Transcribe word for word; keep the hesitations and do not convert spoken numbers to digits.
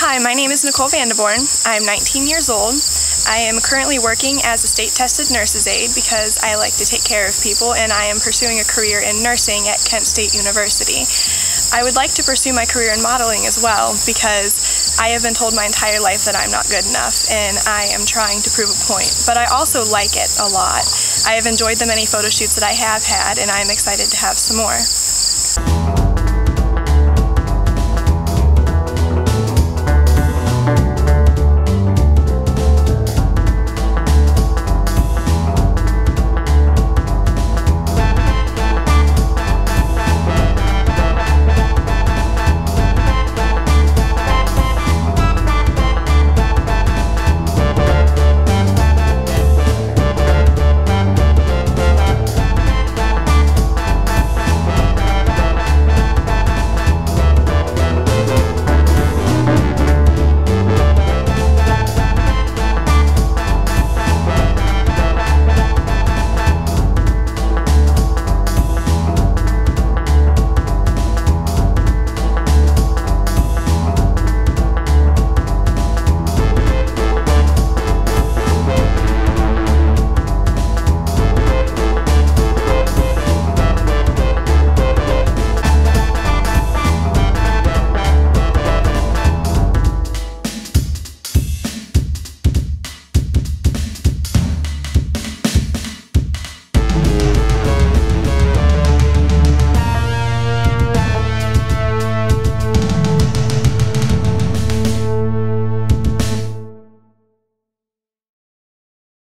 Hi, my name is Nicole Vandeborn. I'm nineteen years old. I am currently working as a state-tested nurse's aide because I like to take care of people, and I am pursuing a career in nursing at Kent State University. I would like to pursue my career in modeling as well because I have been told my entire life that I'm not good enough, and I am trying to prove a point. But I also like it a lot. I have enjoyed the many photo shoots that I have had, and I am excited to have some more.